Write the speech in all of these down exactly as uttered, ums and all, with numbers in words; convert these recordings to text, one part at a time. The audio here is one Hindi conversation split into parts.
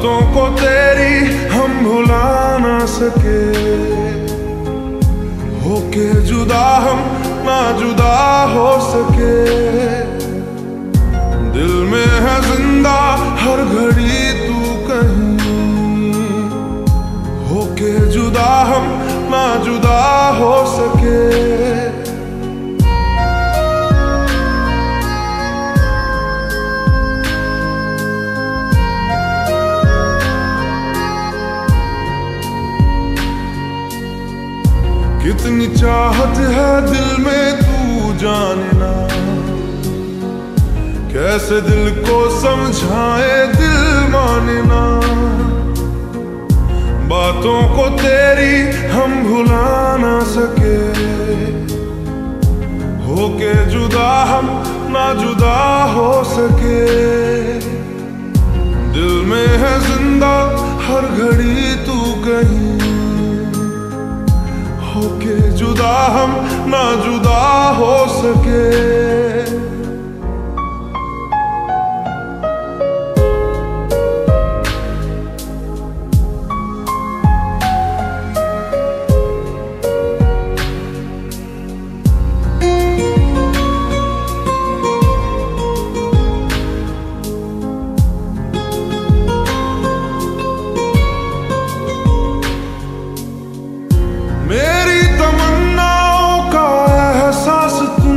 बातों को तेरी हम भुला ना सके, होके जुदा हम ना जुदा हो सके। दिल में है जिंदा हर घड़ी तू कहीं, होके जुदा हम ना जुदा हो सके। कितनी चाहत है दिल में तू जाने ना, कैसे दिल को समझाए दिल माने ना। बातों को तेरी हम भुला ना सके, होके जुदा हम ना जुदा हो सके। दिल में है जिंदा हर घड़ी तू कहीं, होके जुदा हम ना जुदा हो सके। मेरी तमन्नाओं का एहसास तुम,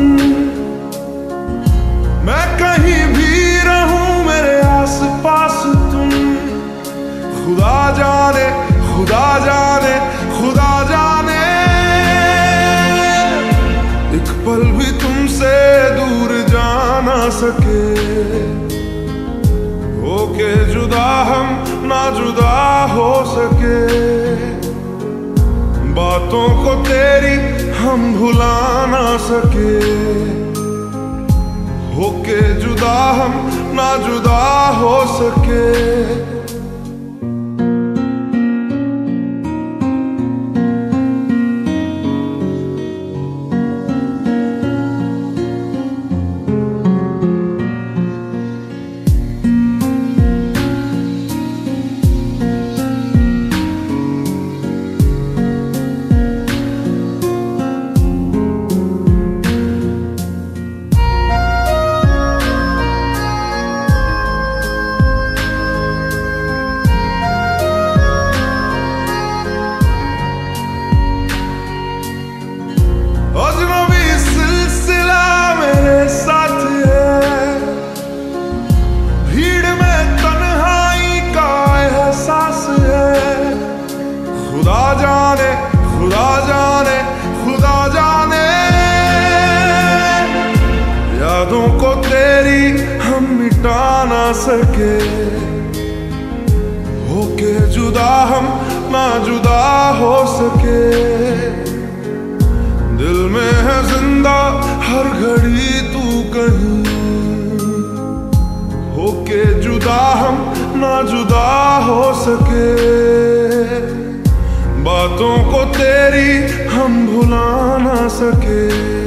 मैं कहीं भी रहूं मेरे आस पास तुम। खुदा जाने खुदा जाने खुदा जाने, एक पल भी तुमसे दूर जा ना सके, होके जुदा हम ना जुदा हो सके। बातों को तेरी हम भुला ना सके, होके जुदा हम ना जुदा हो सके। खुदा जाने खुदा जाने खुदा जाने, यादों को तेरी हम मिटा ना सके, होके जुदा हम ना जुदा हो सके। दिल में है जिंदा हर घड़ी तू कहीं, होके जुदा हम ना जुदा हो सके। बातों को तेरी हम भुला ना सके,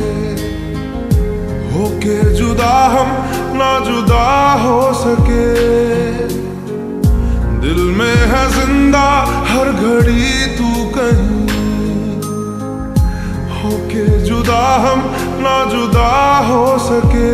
होके जुदा हम ना जुदा हो सके। दिल में है जिंदा हर घड़ी तू कहीं, होके जुदा हम ना जुदा हो सके।